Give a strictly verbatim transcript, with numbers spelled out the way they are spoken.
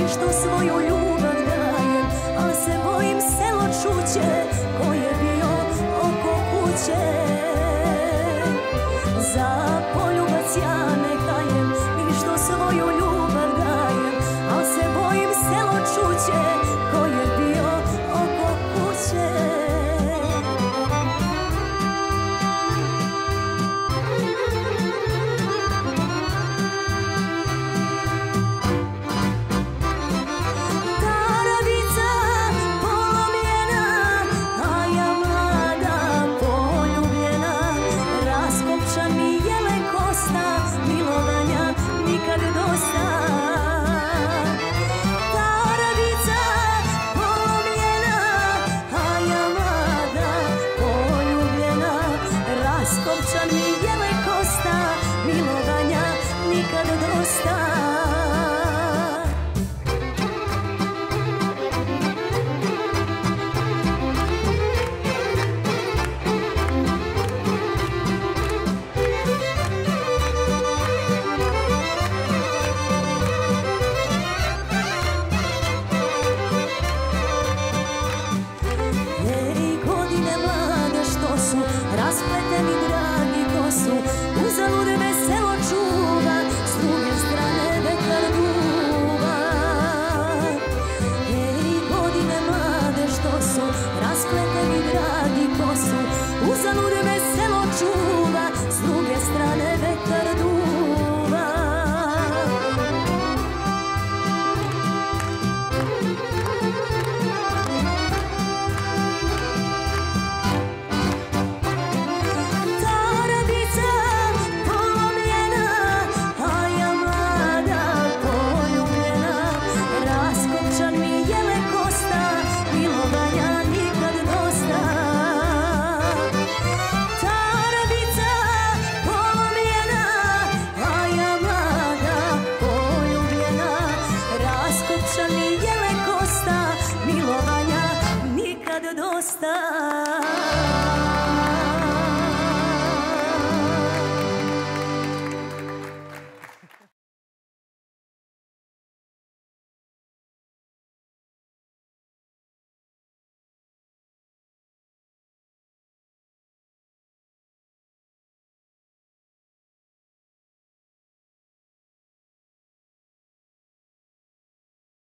i što svoju ljubav dajem, al se bojim selo čuće ko je bio oko kuće. Za poljubac ja ne kajem i što svoju ljubav dajem, al se bojim selo čuće ko je bio oko kuće. Skopčan mi jele kosta, milovanja nikad dosta. Ej, godine mlade što su raspleteni dragi kosu, uzalud me selo čuva, s druge strane vetar duva. Ej, godine mlade što su raspleteni dragi kosu, uzalud me selo čuva, s druge strane vetar duva. Skopčan mi jele kosta, milovanja nikad dosta.